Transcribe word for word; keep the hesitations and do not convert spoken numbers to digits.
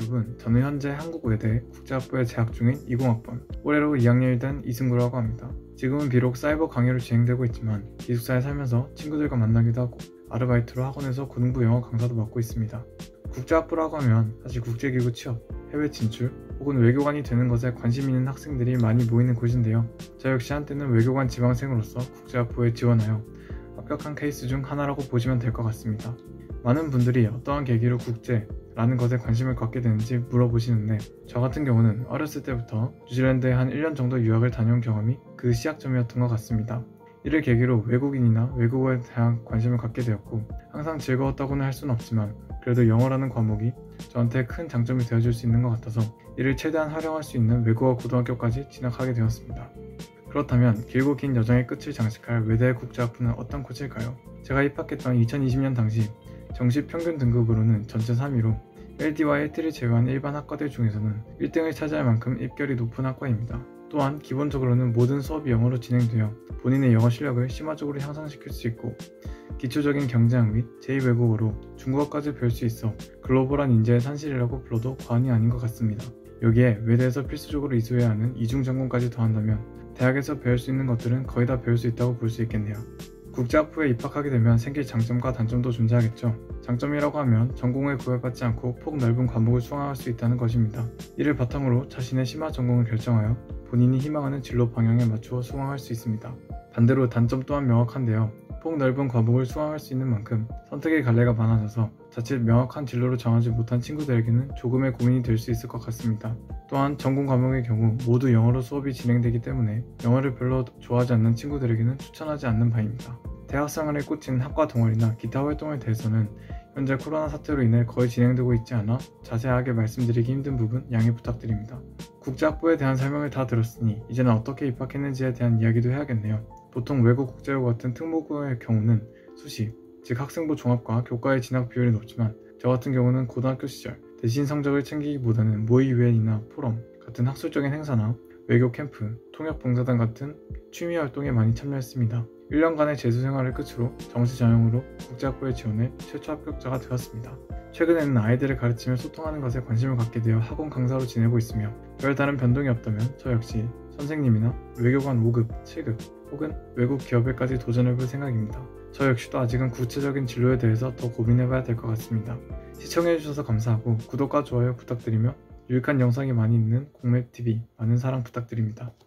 여러분, 저는 현재 한국외대 국제학부에 재학 중인 이공학번 올해로 이 학년이 된 이승구라고 합니다. 지금은 비록 사이버 강의로 진행되고 있지만 기숙사에 살면서 친구들과 만나기도 하고 아르바이트로 학원에서 고등부 영어 강사도 맡고 있습니다. 국제학부라고 하면 사실 국제기구 취업, 해외 진출 혹은 외교관이 되는 것에 관심 있는 학생들이 많이 모이는 곳인데요. 저 역시 한때는 외교관 지망생으로서 국제학부에 지원하여 합격한 케이스 중 하나라고 보시면 될 것 같습니다. 많은 분들이 어떠한 계기로 국제라는 것에 관심을 갖게 되는지 물어보시는데, 저 같은 경우는 어렸을 때부터 뉴질랜드에 한 일 년 정도 유학을 다녀온 경험이 그 시작점이었던 것 같습니다. 이를 계기로 외국인이나 외국어에 대한 관심을 갖게 되었고, 항상 즐거웠다고는 할 수는 없지만 그래도 영어라는 과목이 저한테 큰 장점이 되어줄 수 있는 것 같아서 이를 최대한 활용할 수 있는 외국어 고등학교까지 진학하게 되었습니다. 그렇다면 길고 긴 여정의 끝을 장식할 외대 국제학부는 어떤 곳일까요? 제가 입학했던 이천이십 년 당시 정시 평균 등급으로는 전체 삼 위로 엘디와 엘티를 제외한 일반 학과들 중에서는 일 등을 차지할 만큼 입결이 높은 학과입니다. 또한 기본적으로는 모든 수업이 영어로 진행되어 본인의 영어 실력을 심화적으로 향상시킬 수 있고, 기초적인 경제학 및 제이 외국어로 중국어까지 배울 수 있어 글로벌한 인재의 산실이라고 불러도 과언이 아닌 것 같습니다. 여기에 외대에서 필수적으로 이수해야 하는 이중 전공까지 더한다면 대학에서 배울 수 있는 것들은 거의 다 배울 수 있다고 볼 수 있겠네요. 국제학부에 입학하게 되면 생길 장점과 단점도 존재하겠죠. 장점이라고 하면 전공에 구애받지 않고 폭넓은 과목을 수강할 수 있다는 것입니다. 이를 바탕으로 자신의 심화 전공을 결정하여 본인이 희망하는 진로 방향에 맞추어 수강할 수 있습니다. 반대로 단점 또한 명확한데요. 폭넓은 과목을 수강할 수 있는 만큼 선택의 갈래가 많아져서 자칫 명확한 진로를 정하지 못한 친구들에게는 조금의 고민이 될 수 있을 것 같습니다. 또한 전공 과목의 경우 모두 영어로 수업이 진행되기 때문에 영어를 별로 좋아하지 않는 친구들에게는 추천하지 않는 바입니다. 대학생활에 꽂힌 학과 동아리나 기타 활동에 대해서는 현재 코로나 사태로 인해 거의 진행되고 있지 않아 자세하게 말씀드리기 힘든 부분 양해 부탁드립니다. 국제학부에 대한 설명을 다 들었으니 이제는 어떻게 입학했는지에 대한 이야기도 해야겠네요. 보통 외국 국제고 같은 특목고의 경우는 수시, 즉 학생부 종합과 교과의 진학 비율이 높지만 저 같은 경우는 고등학교 시절 대신 성적을 챙기기보다는 모의유엔이나 포럼 같은 학술적인 행사나 외교 캠프, 통역봉사단 같은 취미 활동에 많이 참여했습니다. 일 년간의 재수생활을 끝으로 정시 전형으로 국제학부에 지원해 최초 합격자가 되었습니다. 최근에는 아이들을 가르치며 소통하는 것에 관심을 갖게 되어 학원 강사로 지내고 있으며, 별다른 변동이 없다면 저 역시 선생님이나 외교관 오 급, 칠 급 혹은 외국 기업에까지 도전해볼 생각입니다. 저 역시도 아직은 구체적인 진로에 대해서 더 고민해봐야 될 것 같습니다. 시청해주셔서 감사하고 구독과 좋아요 부탁드리며 유익한 영상이 많이 있는 공맵티비 많은 사랑 부탁드립니다.